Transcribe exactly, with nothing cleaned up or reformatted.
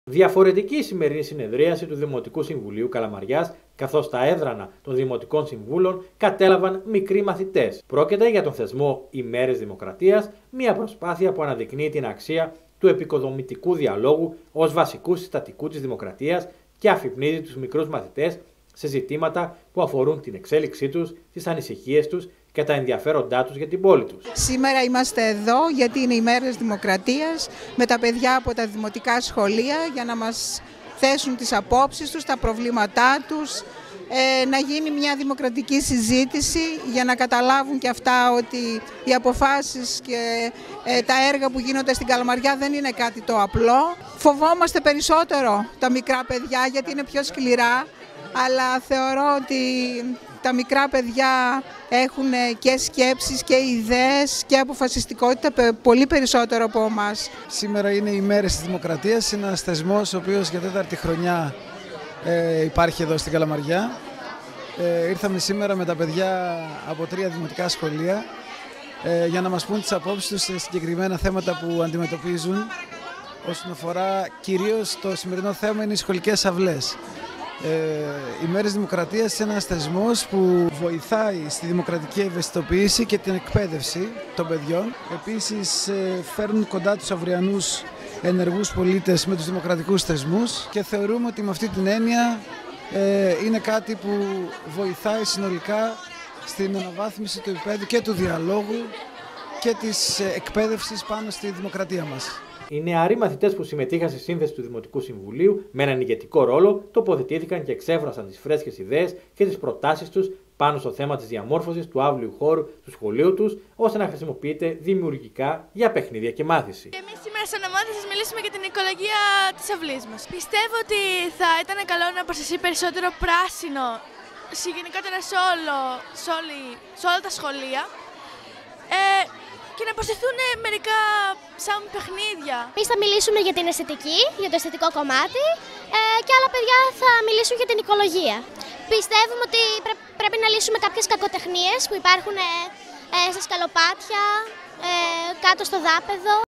Διαφορετική η σημερινή συνεδρίαση του Δημοτικού Συμβουλίου Καλαμαριάς, καθώς τα έδρανα των Δημοτικών Συμβούλων κατέλαβαν μικροί μαθητές. Πρόκειται για τον θεσμό ημέρες Δημοκρατίας, μια προσπάθεια που αναδεικνύει την αξία του επικοδομητικού διαλόγου ως βασικού συστατικού της δημοκρατίας και αφυπνίζει τους μικρούς μαθητές σε ζητήματα που αφορούν την εξέλιξή τους, τις ανησυχίες τους και τα ενδιαφέροντά τους για την πόλη τους. Σήμερα είμαστε εδώ γιατί είναι οι μέρες Δημοκρατίας με τα παιδιά από τα δημοτικά σχολεία για να μας θέσουν τις απόψεις τους, τα προβλήματά τους, ε, να γίνει μια δημοκρατική συζήτηση για να καταλάβουν και αυτά ότι οι αποφάσεις και ε, τα έργα που γίνονται στην Καλαμαριά δεν είναι κάτι το απλό. Φοβόμαστε περισσότερο τα μικρά παιδιά γιατί είναι πιο σκληρά, αλλά θεωρώ ότι τα μικρά παιδιά έχουν και σκέψεις και ιδέες και αποφασιστικότητα πολύ περισσότερο από εμάς. Σήμερα είναι οι μέρες της Δημοκρατίας, είναι ένας θεσμός ο οποίος για τέταρτη χρονιά ε, υπάρχει εδώ στην Καλαμαριά. Ε, ήρθαμε σήμερα με τα παιδιά από τρία δημοτικά σχολεία ε, για να μας πούν τις απόψεις τους σε συγκεκριμένα θέματα που αντιμετωπίζουν. Όσον αφορά κυρίως το σημερινό θέμα είναι οι σχολικές αυλές. Ε, οι μέρες Δημοκρατίας είναι ένας θεσμός που βοηθάει στη δημοκρατική ευαισθητοποίηση και την εκπαίδευση των παιδιών. Επίσης ε, φέρνουν κοντά τους αυριανούς ενεργούς πολίτες με τους δημοκρατικούς θεσμούς και θεωρούμε ότι με αυτή την έννοια ε, είναι κάτι που βοηθάει συνολικά στην αναβάθμιση του επίπεδου και του διαλόγου και της εκπαίδευσης πάνω στη δημοκρατία μας. Οι νεαροί μαθητές που συμμετείχαν στη σύνθεση του Δημοτικού Συμβουλίου με έναν ηγετικό ρόλο τοποθετήθηκαν και εξέφρασαν τις φρέσκες ιδέες και τις προτάσεις τους πάνω στο θέμα της διαμόρφωσης του αύλιου χώρου του σχολείου τους, ώστε να χρησιμοποιείται δημιουργικά για παιχνίδια και μάθηση. Εμείς σήμερα σαν ομάδα θα σας μιλήσουμε για την οικολογία της αυλής μας. Πιστεύω ότι θα ήταν καλό να προσταθεί περισσότερο πράσινο γενικότερα σε, όλο, σε, όλη, σε όλα τα σχολεία. Ε, και να προσθεθούν μερικά σαν παιχνίδια. Εμείς θα μιλήσουμε για την αισθητική, για το αισθητικό κομμάτι ε, και άλλα παιδιά θα μιλήσουν για την οικολογία. Πιστεύουμε ότι πρέ, πρέπει να λύσουμε κάποιες κακοτεχνίες που υπάρχουν ε, ε, στα σκαλοπάτια, ε, κάτω στο δάπεδο.